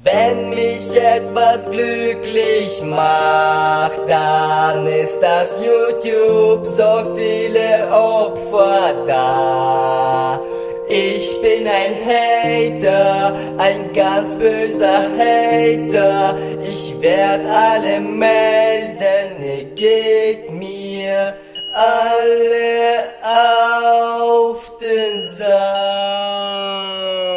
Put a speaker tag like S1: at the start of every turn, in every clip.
S1: Wenn mich etwas glücklich macht, dann ist das YouTube, so viele Opfer da. Ich bin ein Hater, ein ganz böser Hater. Ich werd alle melden, ihr geht mir alle auf den Sack.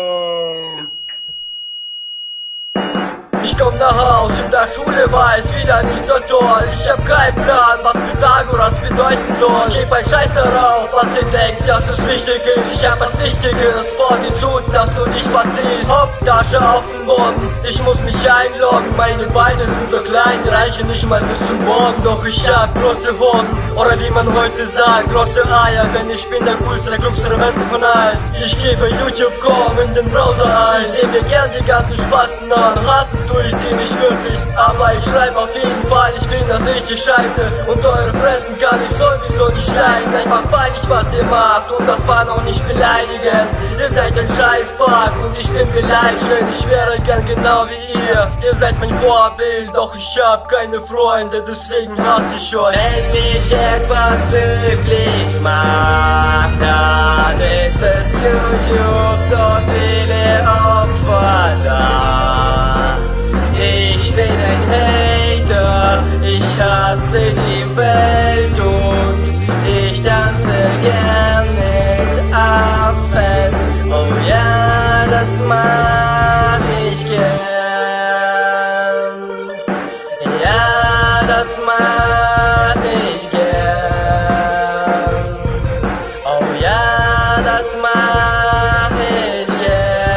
S1: Ich komm nach Haus, in der Schule war es wieder nie so toll. Ich hab keinen Plan, was Pythagoras bedeuten soll. Ich geb ein Scheiß darauf, was ihr denkt, dass es wichtig ist. Ich hab was Wichtiges vor dir zu, dass du dich verziehst. Haupttasche auf den Boden, ich muss mich einloggen. Meine Beine sind so klein, die reichen nicht mal bis zum Boden. Doch ich hab große Hoden, oder wie man heute sagt, große Eier. Denn ich bin der coolste, der klugste, der beste von allen. Ich gebe YouTube.com in den Browser ein. Ich seh mir gern die ganzen Spasten an. Hassen tu ich sie nicht wirklich, aber ich schreibe auf jeden Fall, ich find das richtig scheiße. Und eure Fressen kann ich sowieso nicht leiden. Einfach peinlich, was ihr macht, und das war noch nicht beleidigend. Ihr seid ein Scheißpark und ich bin beleidigend. Ich wäre gern genau wie ihr seid mein Vorbild. Doch ich hab keine Freunde, deswegen hasse ich euch. Wenn mich etwas glücklich macht, dann ist es YouTube, so viele Opfer da. Ich bin ein Hater, ich hasse die Welt und ich tanze gern mit Affen. Oh ja, das mag ich gern. Ja, das mag ich gern. Oh ja, das mag ich gern.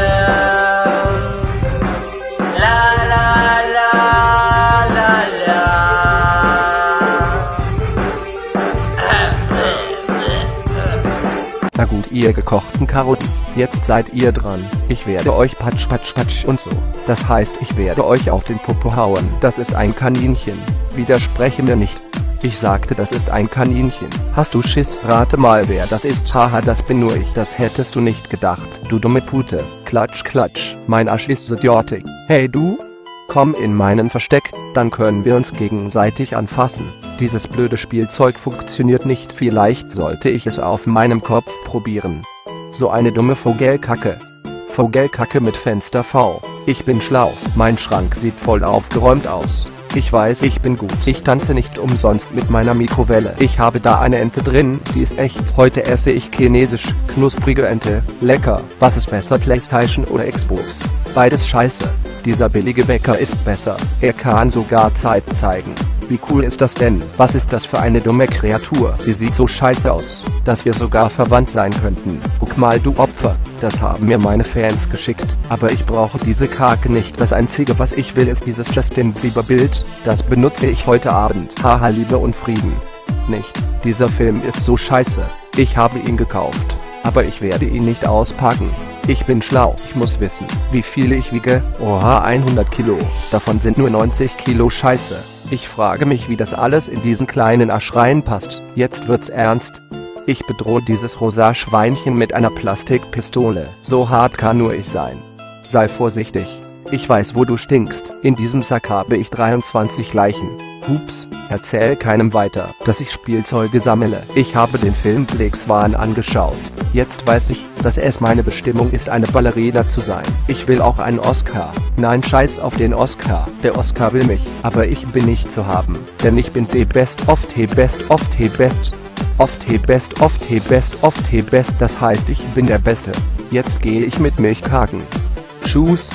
S2: Na gut, ihr gekochten Karotten, jetzt seid ihr dran. Ich werde euch patsch patsch patsch und so. Das heißt, ich werde euch auf den Popo hauen. Das ist ein Kaninchen. Widerspreche mir nicht. Ich sagte, das ist ein Kaninchen. Hast du Schiss? Rate mal, wer das ist. Haha, das bin nur ich. Das hättest du nicht gedacht, du dumme Pute. Klatsch klatsch, mein Arsch ist idiotic. Hey du? Komm in meinen Versteck, dann können wir uns gegenseitig anfassen. Dieses blöde Spielzeug funktioniert nicht, vielleicht sollte ich es auf meinem Kopf probieren. So eine dumme Vogelkacke. Vogelkacke mit Fenster V. Ich bin schlau, mein Schrank sieht voll aufgeräumt aus. Ich weiß, ich bin gut. Ich tanze nicht umsonst mit meiner Mikrowelle. Ich habe da eine Ente drin, die ist echt. Heute esse ich chinesisch, knusprige Ente. Lecker. Was ist besser, PlayStation oder Xbox? Beides scheiße. Dieser billige Bäcker ist besser. Er kann sogar Zeit zeigen. Wie cool ist das denn? Was ist das für eine dumme Kreatur? Sie sieht so scheiße aus, dass wir sogar verwandt sein könnten. Guck mal, du Opfer. Das haben mir meine Fans geschickt. Aber ich brauche diese Kacke nicht. Das einzige, was ich will, ist dieses Justin Bieber Bild. Das benutze ich heute Abend. Haha, Liebe und Frieden. Nicht. Dieser Film ist so scheiße. Ich habe ihn gekauft. Aber ich werde ihn nicht auspacken. Ich bin schlau. Ich muss wissen, wie viel ich wiege. Oha, 100 Kilo. Davon sind nur 90 Kilo Scheiße. Ich frage mich, wie das alles in diesen kleinen Arsch reinpasst. Jetzt wird's ernst. Ich bedrohe dieses rosa Schweinchen mit einer Plastikpistole. So hart kann nur ich sein. Sei vorsichtig. Ich weiß, wo du stinkst. In diesem Sack habe ich 23 Leichen. Hups, erzähl keinem weiter, dass ich Spielzeuge sammle. Ich habe den Film Black Swan angeschaut. Jetzt weiß ich, dass es meine Bestimmung ist, eine Ballerina zu sein. Ich will auch einen Oscar. Nein, scheiß auf den Oscar. Der Oscar will mich, aber ich bin nicht zu haben. Denn ich bin the best of the best of the best. Of the best of the best of the best. Das heißt, ich bin der Beste. Jetzt gehe ich mit Milchkaken. Tschüss.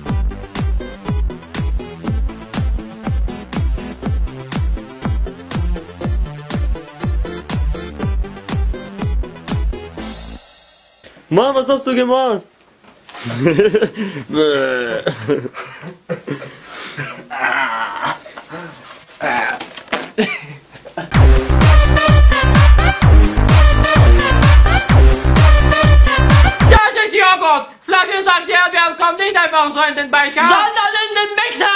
S3: Mann, was hast du gemacht?
S4: Das ist Joghurt! Flasche St. Herbert kommt nicht einfach so in den Becher,
S3: Sondern in den Mixer!